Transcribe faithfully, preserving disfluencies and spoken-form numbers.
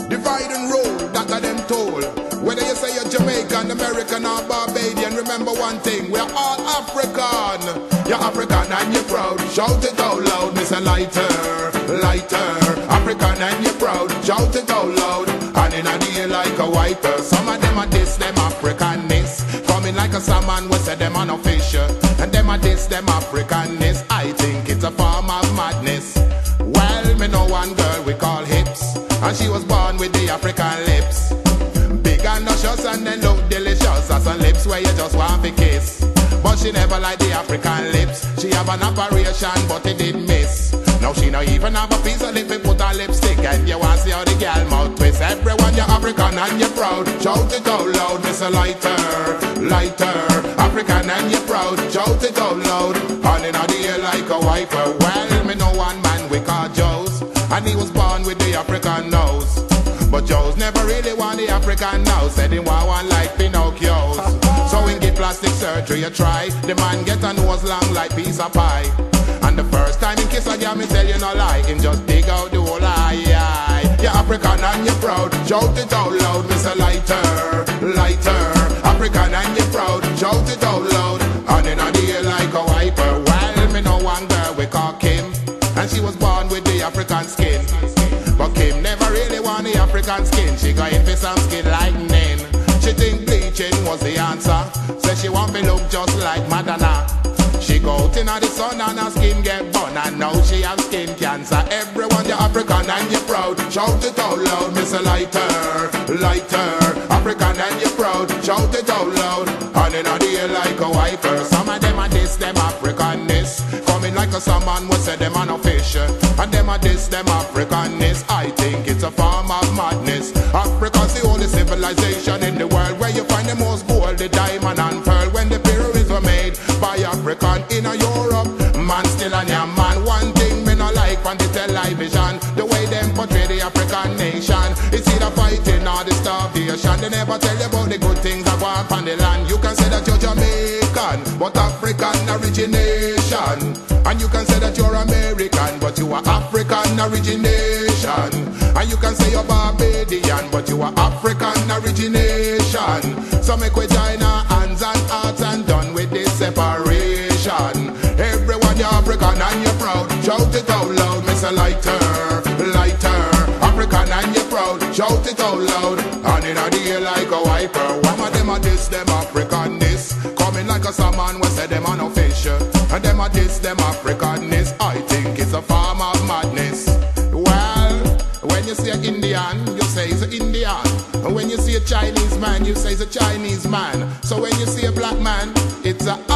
Divide and rule, that are them told. Whether you say you're Jamaican, American or Barbadian, remember one thing, we're all African. You're African and you're proud, shout it out loud. Mister Lighter, lighter, African and you're proud, shout it out loud. And in a day like a wiper, some of them are this, them Africanness. Coming like a salmon, we say them on a fish. And them are this, them Africanness. I think it's a form of madness. Well, me know one girl we call Hips, and she was born with the African lips. Big and luscious and they look delicious, as some lips where you just want to kiss. But she never liked the African lips. She have an operation but it did miss. Now she not even have a piece of lip, we put her lipstick. And you want to see how the girl mouth twist. Everyone you're African and you're proud, shout it out loud. Mister Lighter, lighter, African and you're proud, shout it out loud. And in the air like a wiper. Well, me know one man we call Joe's, and he was born with the African nose. But Joe's never really want the African nose. Said he want one like Pinocchio's. So in get plastic surgery you try, the man get a nose long like piece of pie. And the first time he kiss a girl, me tell you no lie, him just dig out the whole eye. You're African and you're proud, shout it out loud. Mister Lighter, lighter, African and you're proud, shout it out loud. And in the air like a wiper. Well, me know one girl we call Kim, and she was born with the African skin. But Kim never really want the African skin. She got in for some skin lightning. She think bleaching was the answer. Says she want me look just like Madonna. She go out in the sun and her skin get burn, and now she have skin cancer. Everyone you're African and you're proud, shout it out loud. Mister Lighter, lighter, African and you're proud, shout it out loud. And in the air like a wiper. Some of them are this, them Africanness. Coming like a salmon, we say them on a fish. And them are this, them Africanness. I think it's a form of madness. Africa's the only civilization in the world where you find the most gold, the diamond and pearl. When the pyramids were made by African in a Europe, man still a young man. One thing me no like on the television, the way them portray the African nation. It's either fighting or the starvation. They never tell you about the good things that go on on the land. You can say that you're Jamaican, but African origination. And you can say that you're American, but you are African origination. And you can say you're Barbadian, but you are African origination. So make we join our hands and hearts and done with this separation. Everyone you're African and you're proud, shout it out loud. Mister Lighter, lighter, African and you're proud, shout it out loud. And in the air like a wiper. One of them are this, them Africanness. Coming like a salmon, we say them on a fish. And them are this, them Africanness. I think it's a form of madness. Well, when you see an Indian, you say it's an Indian. And when you see a Chinese man, you say it's a Chinese man. So when you see a black man, it's a